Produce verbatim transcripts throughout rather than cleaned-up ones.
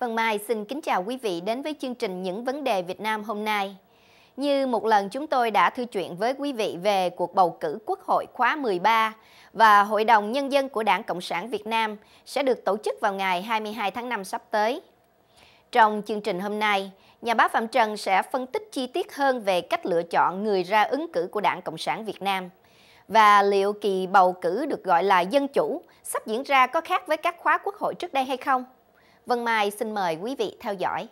Vân Mai xin kính chào quý vị đến với chương trình Những vấn đề Việt Nam hôm nay. Như một lần chúng tôi đã thư chuyện với quý vị về cuộc bầu cử Quốc hội khóa mười ba và Hội đồng Nhân dân của Đảng Cộng sản Việt Nam sẽ được tổ chức vào ngày hai mươi hai tháng năm sắp tới. Trong chương trình hôm nay, nhà báo Phạm Trần sẽ phân tích chi tiết hơn về cách lựa chọn người ra ứng cử của Đảng Cộng sản Việt Nam. Và liệu kỳ bầu cử được gọi là dân chủ sắp diễn ra có khác với các khóa quốc hội trước đây hay không? Vân Mai xin mời quý vị theo dõi.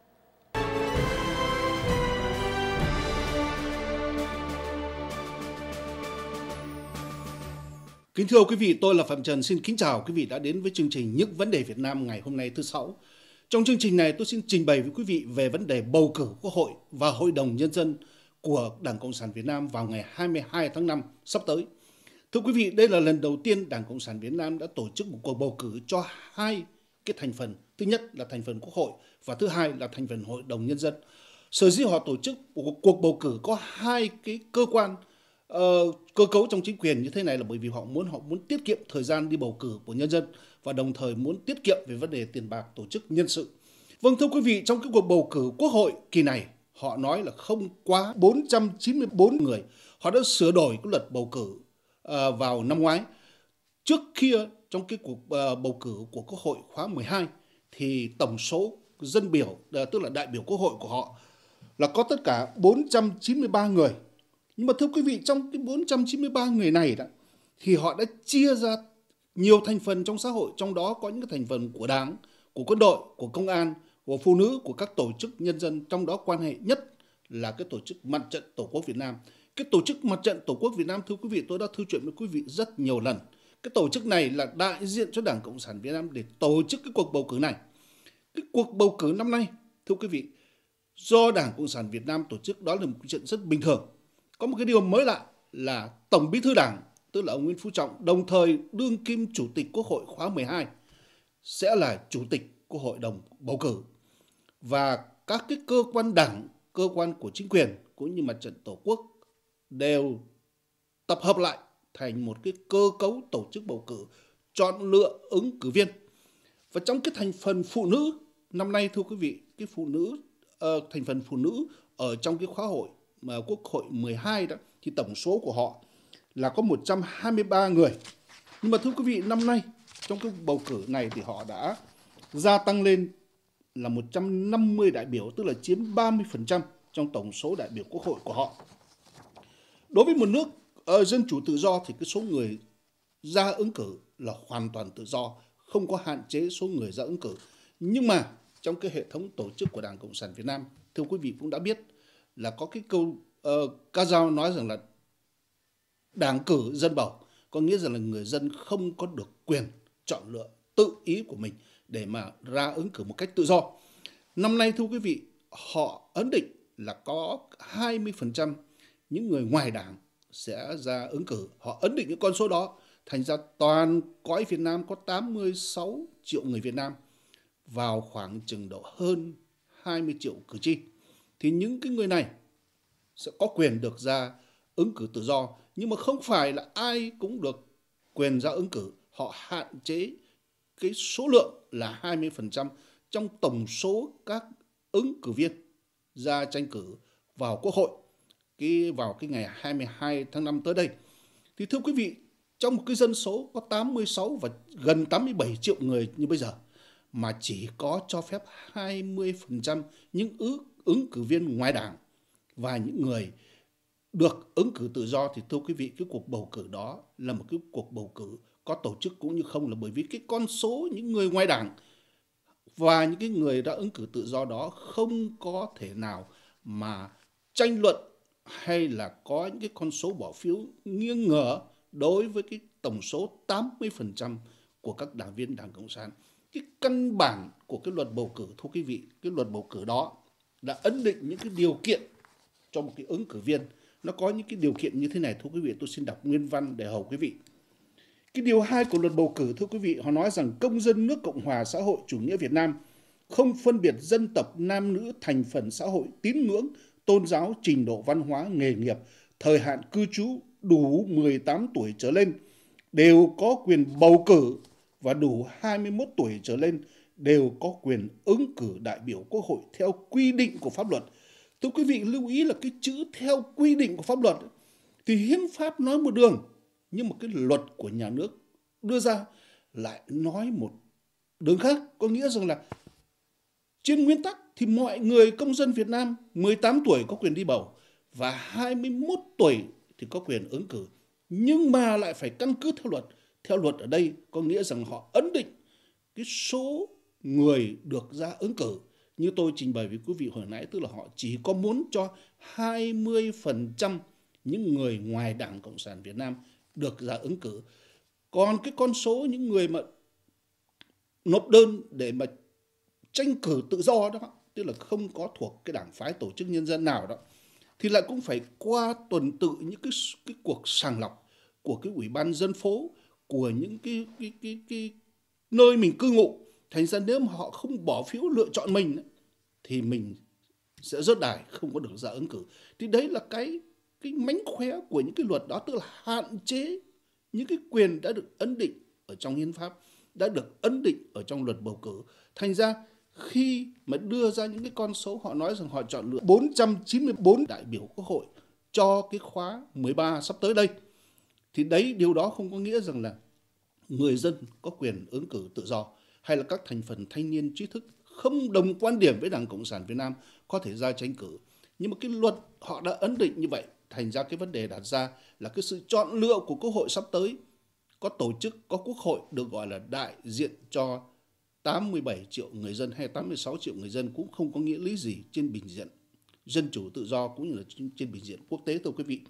Kính thưa quý vị, tôi là Phạm Trần xin kính chào quý vị đã đến với chương trình Những vấn đề Việt Nam ngày hôm nay thứ Sáu. Trong chương trình này tôi xin trình bày với quý vị về vấn đề bầu cử Quốc hội và Hội đồng Nhân dân của Đảng Cộng sản Việt Nam vào ngày hai mươi hai tháng năm sắp tới. Thưa quý vị, đây là lần đầu tiên Đảng Cộng sản Việt Nam đã tổ chức một cuộc bầu cử cho hai cái thành phần. Thứ nhất là thành phần Quốc hội và thứ hai là thành phần Hội đồng Nhân dân. Sở dĩ họ tổ chức một cuộc bầu cử có hai cái cơ quan uh, cơ cấu trong chính quyền như thế này là bởi vì họ muốn họ muốn tiết kiệm thời gian đi bầu cử của nhân dân và đồng thời muốn tiết kiệm về vấn đề tiền bạc tổ chức nhân sự. Vâng, thưa quý vị, trong cái cuộc bầu cử Quốc hội kỳ này họ nói là không quá bốn trăm chín mươi bốn người. Họ đã sửa đổi cái luật bầu cử uh, vào năm ngoái. Trước kia trong cái cuộc uh, bầu cử của Quốc hội khóa mười hai thì tổng số dân biểu, uh, tức là đại biểu Quốc hội của họ là có tất cả bốn trăm chín mươi ba người. Nhưng mà thưa quý vị, trong cái bốn trăm chín mươi ba người này đó, thì họ đã chia ra nhiều thành phần trong xã hội, trong đó có những cái thành phần của Đảng, của quân đội, của công an, của phụ nữ, của các tổ chức nhân dân, trong đó quan hệ nhất là cái tổ chức Mặt trận Tổ quốc Việt Nam. Cái tổ chức Mặt trận Tổ quốc Việt Nam, thưa quý vị, tôi đã thư chuyện với quý vị rất nhiều lần. Cái tổ chức này là đại diện cho Đảng Cộng sản Việt Nam để tổ chức cái cuộc bầu cử này. Cái cuộc bầu cử năm nay, thưa quý vị, do Đảng Cộng sản Việt Nam tổ chức, đó là một chuyện rất bình thường. Có một cái điều mới lạ là Tổng Bí thư Đảng, tức là ông Nguyễn Phú Trọng, đồng thời đương kim Chủ tịch Quốc hội khóa mười hai, sẽ là Chủ tịch của Hội đồng bầu cử. Và các cái cơ quan đảng, cơ quan của chính quyền cũng như Mặt trận Tổ quốc đều tập hợp lại thành một cái cơ cấu tổ chức bầu cử, chọn lựa ứng cử viên. Và trong cái thành phần phụ nữ năm nay, thưa quý vị, cái phụ nữ uh, thành phần phụ nữ ở trong cái khóa hội mà Quốc hội mười hai đó thì tổng số của họ là có một trăm hai mươi ba người. Nhưng mà thưa quý vị, năm nay trong cái bầu cử này thì họ đã gia tăng lên là một trăm năm mươi đại biểu, tức là chiếm ba mươi phần trăm trong tổng số đại biểu Quốc hội của họ. Đối với một nước uh, dân chủ tự do thì cái số người ra ứng cử là hoàn toàn tự do, không có hạn chế số người ra ứng cử. Nhưng mà trong cái hệ thống tổ chức của Đảng Cộng sản Việt Nam, thưa quý vị cũng đã biết là có cái câu uh, ca dao nói rằng là đảng cử dân bầu, có nghĩa rằng là người dân không có được quyền chọn lựa tự ý của mình để mà ra ứng cử một cách tự do. Năm nay thưa quý vị, họ ấn định là có hai mươi phần trăm những người ngoài đảng sẽ ra ứng cử. Họ ấn định những con số đó, thành ra toàn cõi Việt Nam có tám mươi sáu triệu người Việt Nam, vào khoảng chừng độ hơn hai mươi triệu cử tri. Thì những cái người này sẽ có quyền được ra ứng cử tự do, nhưng mà không phải là ai cũng được quyền ra ứng cử. Họ hạn chế cái số lượng là hai mươi phần trăm trong tổng số các ứng cử viên ra tranh cử vào Quốc hội cái vào cái ngày hai mươi hai tháng năm tới đây. Thì thưa quý vị, trong một cái dân số có tám mươi sáu và gần tám mươi bảy triệu người như bây giờ mà chỉ có cho phép hai mươi phần trăm những ứng, ứng cử viên ngoài đảng và những người được ứng cử tự do, thì thưa quý vị, cái cuộc bầu cử đó là một cái cuộc bầu cử có tổ chức cũng như không, là bởi vì cái con số những người ngoài đảng và những cái người đã ứng cử tự do đó không có thể nào mà tranh luận hay là có những cái con số bỏ phiếu nghiêng ngờ đối với cái tổng số tám mươi phần trăm của các đảng viên Đảng Cộng sản. Cái căn bản của cái luật bầu cử, thưa quý vị, cái luật bầu cử đó đã ấn định những cái điều kiện cho một cái ứng cử viên. Nó có những cái điều kiện như thế này, thưa quý vị, tôi xin đọc nguyên văn để hầu quý vị. Cái điều hai của luật bầu cử, thưa quý vị, họ nói rằng công dân nước Cộng hòa xã hội chủ nghĩa Việt Nam không phân biệt dân tộc, nam nữ, thành phần xã hội, tín ngưỡng, tôn giáo, trình độ văn hóa, nghề nghiệp, thời hạn cư trú đủ mười tám tuổi trở lên đều có quyền bầu cử và đủ hai mươi mốt tuổi trở lên đều có quyền ứng cử đại biểu Quốc hội theo quy định của pháp luật. Thưa quý vị lưu ý là cái chữ theo quy định của pháp luật thì hiến pháp nói một đường, nhưng mà cái luật của nhà nước đưa ra lại nói một đường khác. Có nghĩa rằng là trên nguyên tắc thì mọi người công dân Việt Nam mười tám tuổi có quyền đi bầu và hai mươi mốt tuổi thì có quyền ứng cử. Nhưng mà lại phải căn cứ theo luật. Theo luật ở đây có nghĩa rằng họ ấn định cái số người được ra ứng cử. Như tôi trình bày với quý vị hồi nãy, tức là họ chỉ có muốn cho hai mươi phần trăm những người ngoài Đảng Cộng sản Việt Nam được ra ứng cử. Còn cái con số những người mà nộp đơn để mà tranh cử tự do đó, tức là không có thuộc cái đảng phái tổ chức nhân dân nào đó, thì lại cũng phải qua tuần tự những cái, cái cuộc sàng lọc của cái ủy ban dân phố, của những cái, cái, cái, cái nơi mình cư ngụ. Thành ra nếu mà họ không bỏ phiếu lựa chọn mình thì mình sẽ rớt đài, không có được ra ứng cử. Thì đấy là cái, cái mánh khóe của những cái luật đó, tức là hạn chế những cái quyền đã được ấn định ở trong hiến pháp, đã được ấn định ở trong luật bầu cử. Thành ra khi mà đưa ra những cái con số, họ nói rằng họ chọn lựa bốn trăm chín mươi tư đại biểu Quốc hội cho cái khóa mười ba sắp tới đây, thì đấy, điều đó không có nghĩa rằng là người dân có quyền ứng cử tự do, hay là các thành phần thanh niên trí thức không đồng quan điểm với Đảng Cộng sản Việt Nam có thể ra tranh cử. Nhưng mà cái luật họ đã ấn định như vậy, thành ra cái vấn đề đặt ra là cái sự chọn lựa của Quốc hội sắp tới, có tổ chức, có Quốc hội được gọi là đại diện cho tám mươi bảy triệu người dân hay tám mươi sáu triệu người dân cũng không có nghĩa lý gì trên bình diện dân chủ tự do cũng như là trên bình diện quốc tế, thưa quý vị.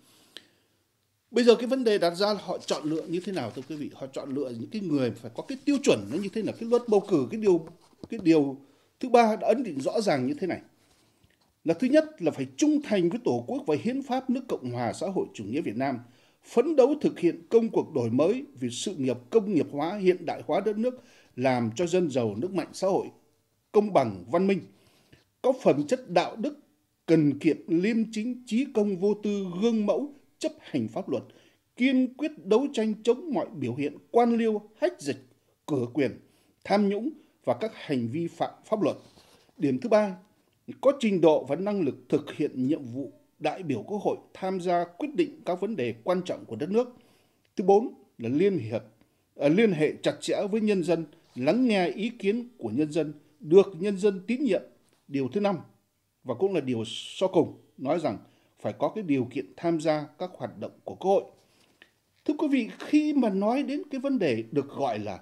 Bây giờ cái vấn đề đặt ra là họ chọn lựa như thế nào, thưa quý vị? Họ chọn lựa những cái người phải có cái tiêu chuẩn nó như thế nào. Cái luật bầu cử, cái điều cái điều thứ ba đã ấn định rõ ràng như thế này. Là thứ nhất là phải trung thành với Tổ quốc và hiến pháp nước Cộng hòa xã hội chủ nghĩa Việt Nam, phấn đấu thực hiện công cuộc đổi mới vì sự nghiệp công nghiệp hóa, hiện đại hóa đất nước, làm cho dân giàu nước mạnh, xã hội công bằng, văn minh, có phẩm chất đạo đức, cần kiệm, liêm chính, trí công, vô tư, gương mẫu, chấp hành pháp luật, kiên quyết đấu tranh chống mọi biểu hiện quan liêu, hách dịch, cửa quyền, tham nhũng và các hành vi phạm pháp luật. Điểm thứ ba, có trình độ và năng lực thực hiện nhiệm vụ đại biểu Quốc hội, tham gia quyết định các vấn đề quan trọng của đất nước. Thứ bốn là liên hiệp, à, liên hệ chặt chẽ với nhân dân, lắng nghe ý kiến của nhân dân, được nhân dân tín nhiệm. Điều thứ năm, và cũng là điều sau cùng, nói rằng phải có cái điều kiện tham gia các hoạt động của Quốc hội. Thưa quý vị, khi mà nói đến cái vấn đề được gọi là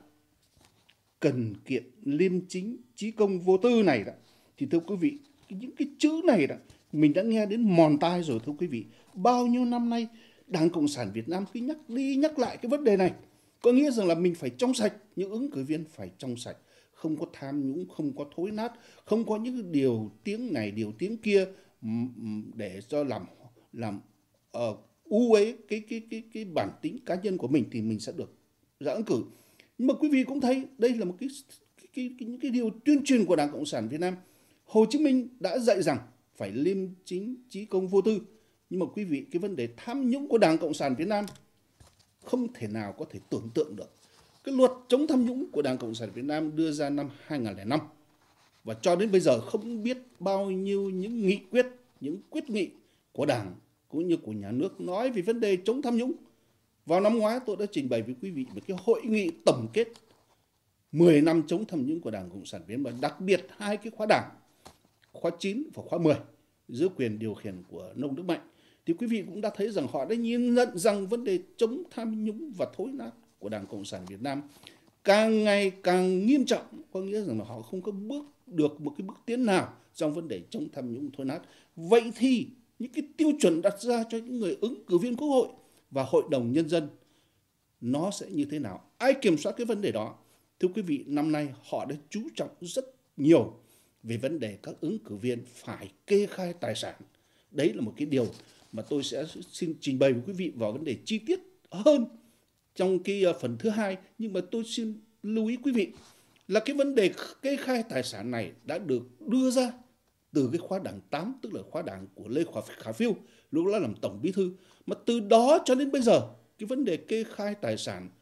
cần kiệm, liêm chính, trí công, vô tư này đó, thì thưa quý vị, những cái chữ này đó mình đã nghe đến mòn tai rồi, thưa quý vị. Bao nhiêu năm nay Đảng Cộng sản Việt Nam cứ nhắc đi nhắc lại cái vấn đề này, có nghĩa rằng là mình phải trong sạch, những ứng cử viên phải trong sạch, không có tham nhũng, không có thối nát, không có những điều tiếng này điều tiếng kia để cho làm làm uh, u uế cái cái cái cái bản tính cá nhân của mình thì mình sẽ được ra ứng cử. Nhưng mà quý vị cũng thấy đây là một cái cái, cái, cái những cái điều tuyên truyền của Đảng Cộng sản Việt Nam. Hồ Chí Minh đã dạy rằng phải liêm chính, trí công, vô tư. Nhưng mà quý vị, cái vấn đề tham nhũng của Đảng Cộng sản Việt Nam không thể nào có thể tưởng tượng được. Cái luật chống tham nhũng của Đảng Cộng sản Việt Nam đưa ra năm hai nghìn không trăm lẻ năm và cho đến bây giờ không biết bao nhiêu những nghị quyết, những quyết nghị của Đảng cũng như của nhà nước nói về vấn đề chống tham nhũng. Vào năm ngoái tôi đã trình bày với quý vị về cái hội nghị tổng kết mười năm chống tham nhũng của Đảng Cộng sản Việt Nam, và đặc biệt hai cái khóa Đảng, khóa chín và khóa mười dưới quyền điều khiển của Nông Đức Mạnh. Thì quý vị cũng đã thấy rằng họ đã nhìn nhận rằng vấn đề chống tham nhũng và thối nát của Đảng Cộng sản Việt Nam càng ngày càng nghiêm trọng, có nghĩa rằng là họ không có bước được một cái bước tiến nào trong vấn đề chống tham nhũng thối nát. Vậy thì những cái tiêu chuẩn đặt ra cho những người ứng cử viên Quốc hội và Hội đồng Nhân dân nó sẽ như thế nào? Ai kiểm soát cái vấn đề đó? Thưa quý vị, năm nay họ đã chú trọng rất nhiều về vấn đề các ứng cử viên phải kê khai tài sản. Đấy là một cái điều mà tôi sẽ xin trình bày với quý vị vào vấn đề chi tiết hơn trong cái phần thứ hai. Nhưng mà tôi xin lưu ý quý vị là cái vấn đề kê khai tài sản này đã được đưa ra từ cái khóa Đảng tám, tức là khóa Đảng của Lê Khả Phiêu, lúc đó làm Tổng Bí thư. Mà từ đó cho đến bây giờ, cái vấn đề kê khai tài sản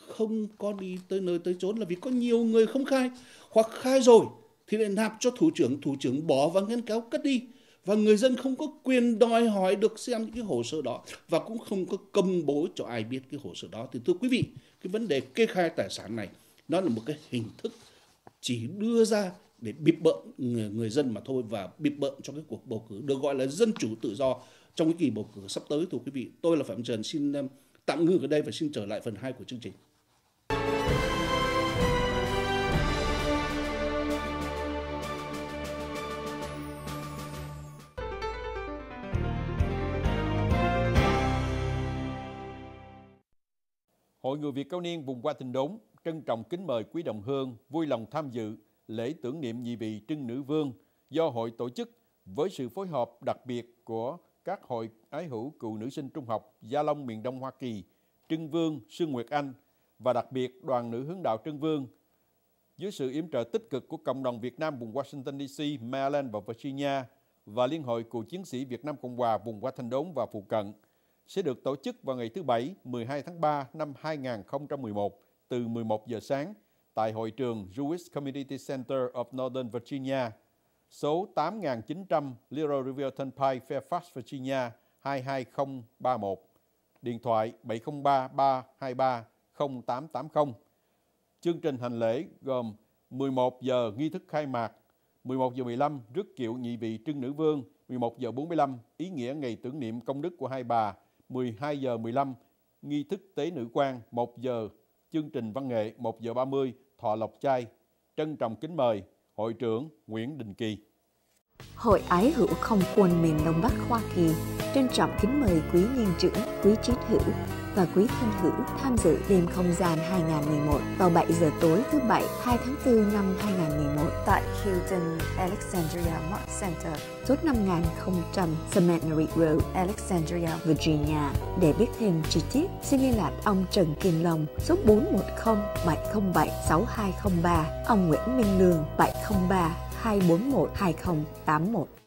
không có đi tới nơi tới chốn là vì có nhiều người không khai, hoặc khai rồi thì lại nạp cho thủ trưởng, thủ trưởng bỏ và ngân kéo cất đi. Và người dân không có quyền đòi hỏi được xem những cái hồ sơ đó, và cũng không có công bố cho ai biết cái hồ sơ đó. Thì thưa quý vị, cái vấn đề kê khai tài sản này nó là một cái hình thức chỉ đưa ra để bịp bợm người, người dân mà thôi, và bịp bợm cho cái cuộc bầu cử được gọi là dân chủ tự do trong cái kỳ bầu cử sắp tới. Thưa quý vị, tôi là Phạm Trần xin tạm ngưng ở đây và xin trở lại phần hai của chương trình. Hội Người Việt Cao Niên vùng Hoa Thịnh Đốn trân trọng kính mời quý đồng hương vui lòng tham dự lễ tưởng niệm nhị vị Trưng Nữ Vương do hội tổ chức với sự phối hợp đặc biệt của các hội ái hữu cựu nữ sinh trung học Gia Long miền Đông Hoa Kỳ, Trưng Vương, Sương Nguyệt Anh và đặc biệt đoàn nữ hướng đạo Trưng Vương. Dưới sự yểm trợ tích cực của cộng đồng Việt Nam vùng Washington đê xê, Maryland và Virginia và Liên hội Cựu chiến sĩ Việt Nam Cộng hòa vùng Hoa Thịnh Đốn và phụ cận, sẽ được tổ chức vào ngày thứ Bảy, mười hai tháng ba năm hai nghìn không trăm mười một từ mười một giờ sáng tại hội trường Jewish Community Center of Northern Virginia, số tám nghìn chín trăm Little River Turnpike, Fairfax, Virginia hai hai không ba một, điện thoại bảy không ba ba hai ba không tám tám không. Chương trình hành lễ gồm mười một giờ nghi thức khai mạc, mười một giờ mười lăm rước kiệu nhị vị Trưng Nữ Vương, mười một giờ bốn mươi lăm ý nghĩa ngày tưởng niệm công đức của hai bà, mười hai giờ mười lăm nghi thức tế nữ quan, một giờ chương trình văn nghệ, một giờ ba mươi thọ lộc chay. Trân trọng kính mời Hội trưởng Nguyễn Đình Kỳ. Hội ái hữu không quân miền Đông Bắc Hoa Kỳ trân trọng kính mời quý niên trưởng, quý chiến hữu và quý thân hữu tham dự đêm không gian hai nghìn mười một vào bảy giờ tối thứ Bảy hai tháng tư năm hai nghìn mười một tại Hilton Alexandria Mark Center, số năm nghìn không trăm Seminary Road, Alexandria, Virginia. Để biết thêm chi tiết, xin liên lạc ông Trần Kim Long số bốn một không bảy không bảy sáu hai không ba, ông Nguyễn Minh Lương bảy không ba hai bốn một hai không tám một.